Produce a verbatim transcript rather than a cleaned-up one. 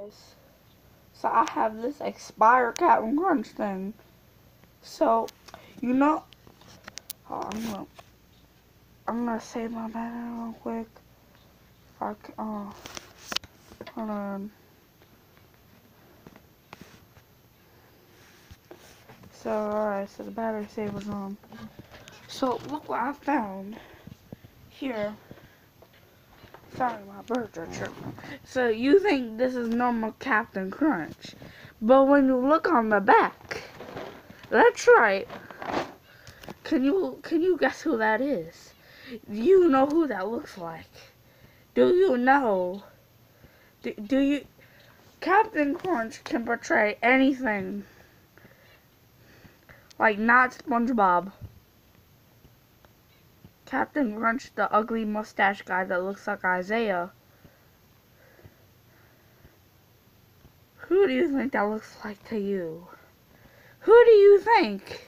guys, so I have this expired Captain Crunch thing. So, you know, oh, I'm gonna, I'm gonna save my battery real quick. If I can, oh, hold on. So, alright, so the battery saver's on. So, look what I found here. Sorry, my birds are chirping. So, you think this is normal Captain Crunch. But when you look on the back, that's right. Can you, can you guess who that is? You know who that looks like. Do you know? Do, do you... Captain Crunch can portray anything. Like, not SpongeBob. Captain Crunch, the ugly mustache guy that looks like Isaiah. Who do you think that looks like to you? Who do you think?